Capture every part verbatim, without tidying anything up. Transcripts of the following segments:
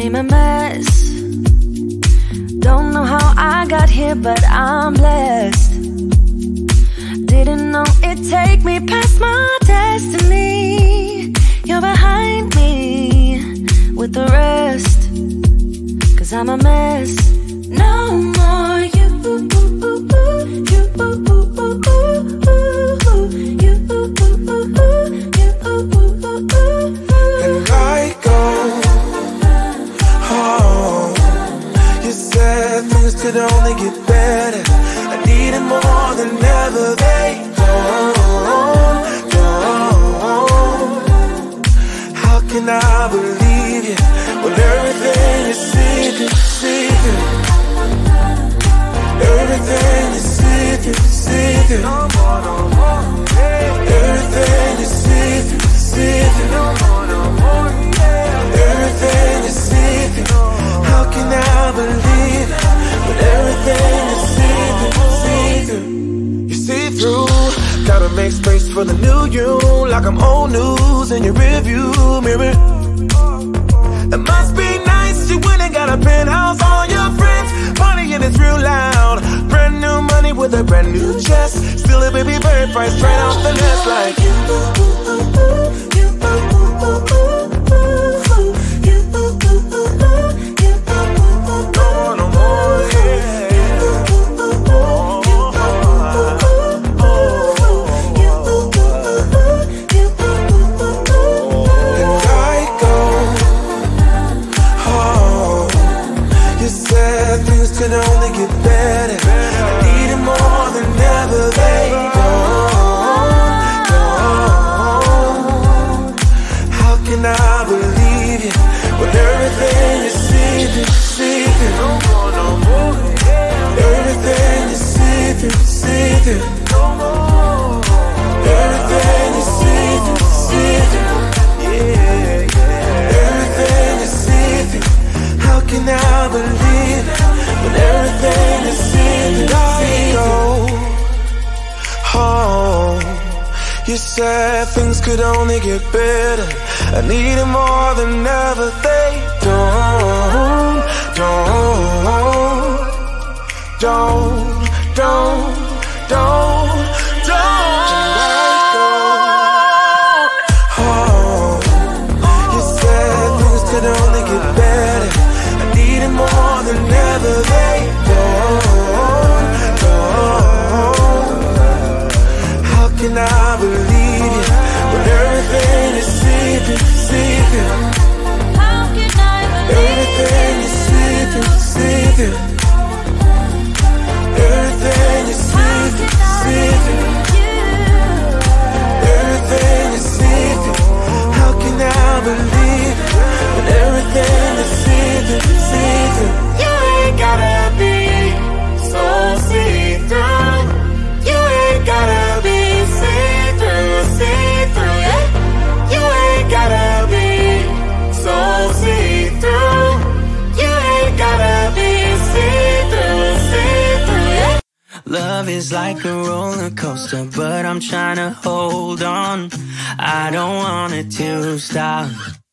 I'm a mess. Don't know how I got here, but I'm blessed. Didn't know it'd take me past my destiny. You're behind me with the rest, 'cause I'm a mess. No more you, you, you, and I go home. You said things could only get better. I needed more than ever. They don't, don't. How can I believe you when everything is secret, secret? Everything is secret, secret. Everything is secret, secret. Everything is secret. How can I believe it when everything is secret, secret? You see through, gotta make space for the new you, like I'm old news in your rearview mirror. It must be nice, you went and got a penthouse, all your friends partying, it's real loud. Brand new money with a brand new chest, still a baby bird price straight off the nest. Like you, you, no, no more, yeah. And I go home. You said things could only get better. I needed more than ever. They don't, don't. How can I believe you when everything is secret, secret? Everything is secret, secret. Everything is secret, secret. Yeah, yeah. Everything is secret. How can I believe it when everything is secret? I go home. You said things could only get better. I needed more than ever. They don't, don't, don't, don't, don't, don't. Home. You said things could only get better. I needed more than ever. They don't, don't. How can I believe you when everything is secret, secret? How can I believe Everything is secret, secret. Everything is secret, secret. Everything is secret. How can I believe it when everything is secret, secret? you ain't gotta be so see-through. You ain't gotta be see-through, see-through, yeah. You ain't gotta be so see-through. You ain't gotta be see-through, see-through, yeah. Love is like a roller coaster, but I'm trying to hold on. I don't want it to stop.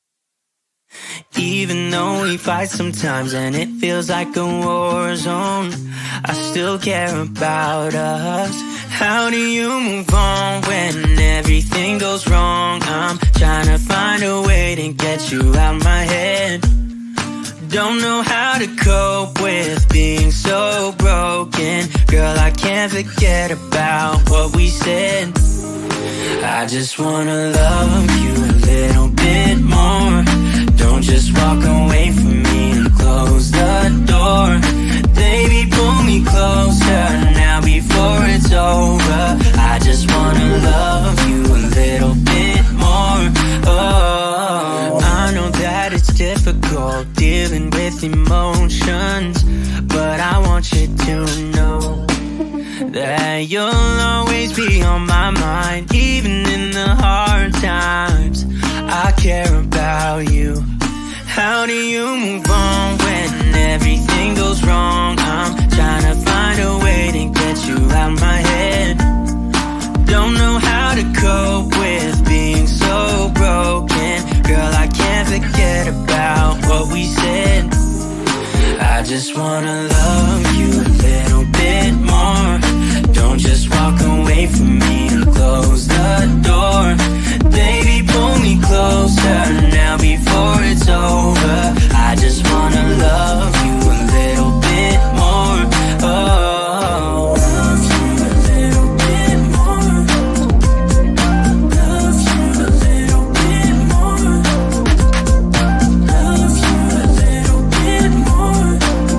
Even though we fight sometimes and it feels like a war zone, I still care about us. How do you move on when everything goes wrong? I'm trying to find a way to get you out my head. Don't know how to cope with being so broken. Girl, I can't forget about what we said. I just wanna love you a little bit more. Don't just walk away from me and close the door. Baby, pull me closer now before it's over. I just wanna love you a little bit more. Oh, I know that it's difficult dealing with emotions, but I want you to know that you'll always be on my mind. Even in the hard times, I care about you. How do you move on when everything goes wrong? I'm trying to find a way to get you out my head. Don't know how to cope with being so broken. Girl, I can't forget about what we said. just wanna love you a little bit more. Don't just walk away from me and close the door. Baby, pull me closer now before it's over. I just wanna love you a little bit more. Oh, love you a little bit more. Love you a little bit more. Love you a little bit more.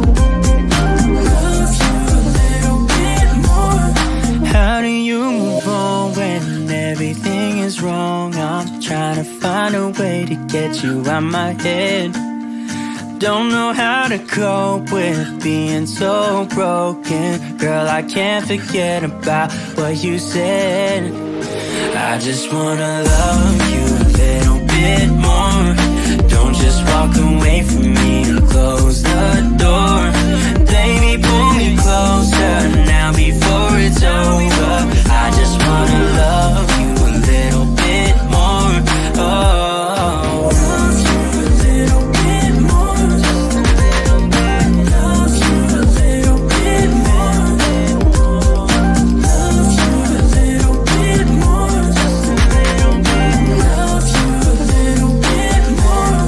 Love you a little bit more. How do you move on when everything is wrong? I'm trying to find a way to get you out my head. Don't know how to cope with being so broken. Girl, I can't forget about what you said. I just wanna love you a little bit more. Don't just walk away from me and close the door. Baby, pull me closer now before it's over. I just wanna love you a little bit more. Oh, love you a little bit more. Just a little bit. Love you a little bit more. Love you a little bit more. Just a little bit. Love you a little bit more.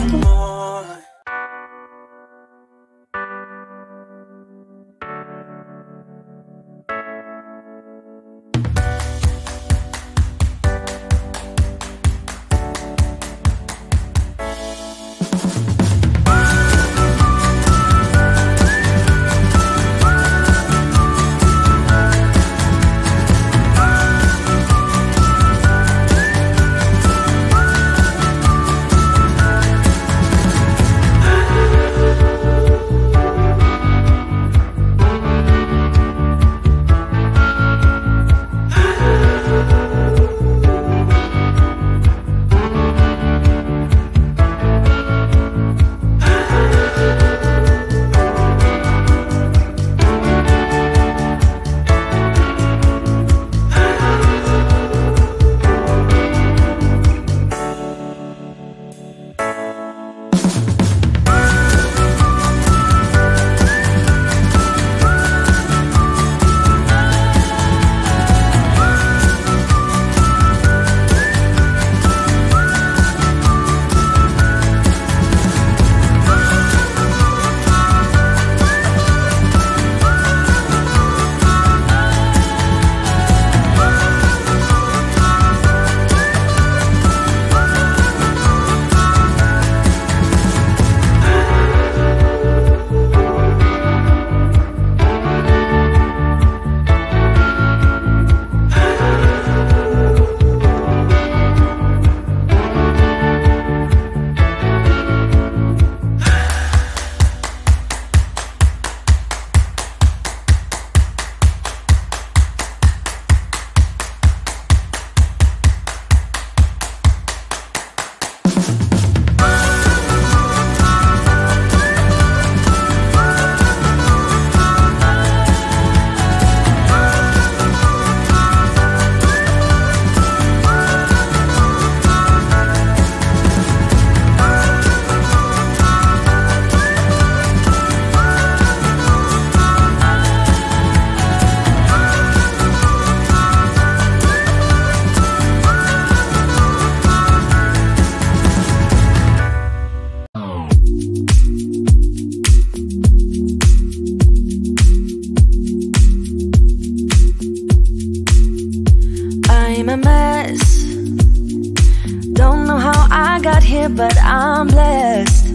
But I'm blessed.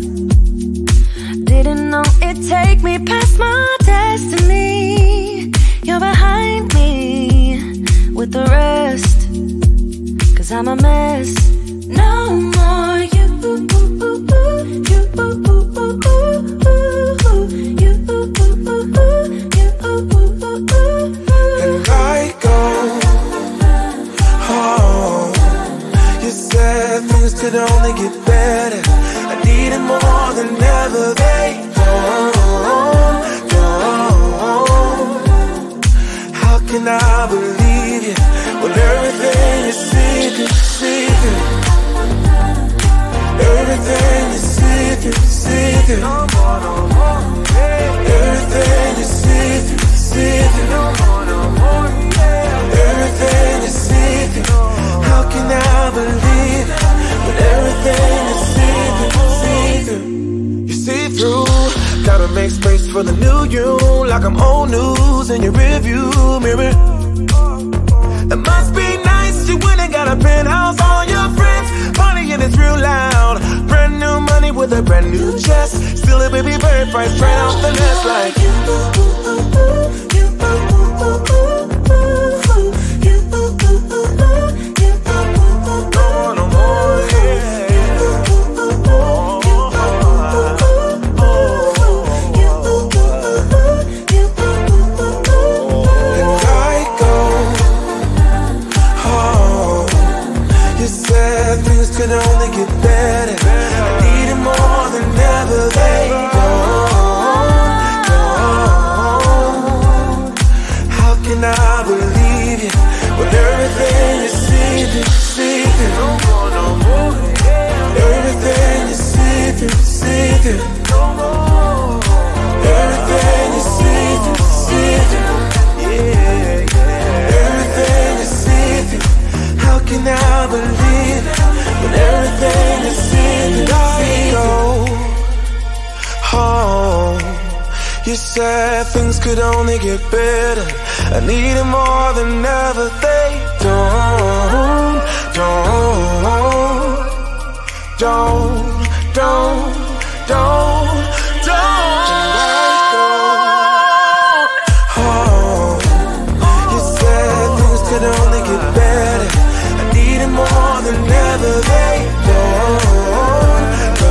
Didn't know it'd take me past my destiny. You're behind me with the rest, 'cause I'm a mess. No more you, you, you, and I go home. You said things could only get better. I needed more than ever. They don't, don't. How can I believe you when everything is secret, secret? Everything is secret, secret. No more, no more, yeah. make space for the new you, like I'm old news in your rearview mirror. It must be nice, you went and got a penthouse, all your friends partying, it's real loud. Brand new money with a brand new chest, still a baby bird price straight off the nest. Like you, you, no more, yeah. Could only get better. I need it more than ever. They don't, don't. How can I believe you when everything you see through, see through? Everything you see through, see through. Everything you see through, see through. Yeah, everything you see through. How can I believe it? When everything is seen and I go home, you said things could only get better. I need it more than ever. They don't, don't, don't, don't, don't, don't home. You said things could only get better. I need it more than ever. They don't,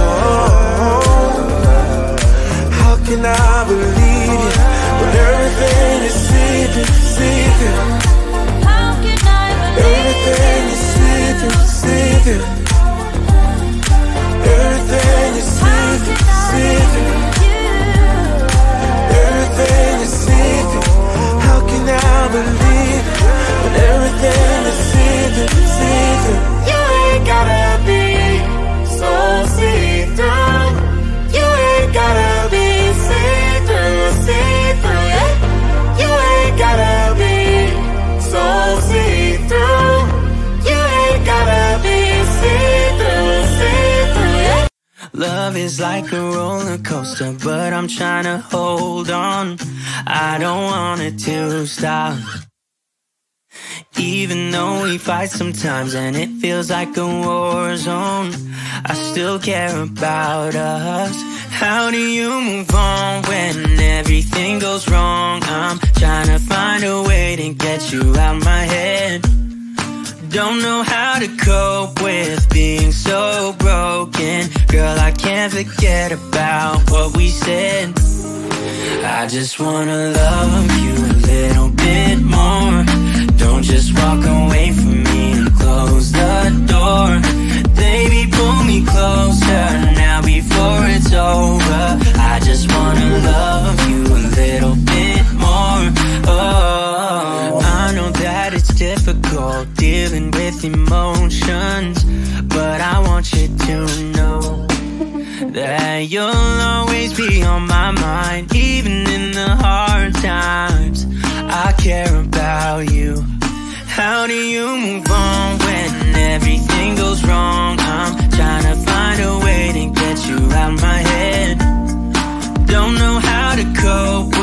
don't. How can I believe you when everything is see-through, see-through? How can I believe everything is see-through, see-through? Everything is see-through, see-through. Everything is see-through. How can I believe it when everything is see-through, see-through? You ain't gotta be so see-through. You ain't gotta be see-through, see-through, yeah. You ain't gotta be so see-through. You ain't gotta be see-through, see-through, yeah. Love is like a roller coaster, but I'm trying to hold on. I don't want it to stop. Even though we fight sometimes and it feels like a war zone, I still care about us. How do you move on when everything goes wrong? I'm trying to find a way to get you out my head. Don't know how to cope with being so broken. Girl, I can't forget about what we said. I just wanna love you a little bit more. Don't just walk away from me and close the door. Baby, pull me closer now before it's over. I just wanna love you a little bit more. Oh, I know that it's difficult dealing with emotions, but I want you to know that you'll always be on my mind. Even in the hard times, I care about you. How do you move on when everything goes wrong? I'm trying to find a way to get you out my head. Don't know how to cope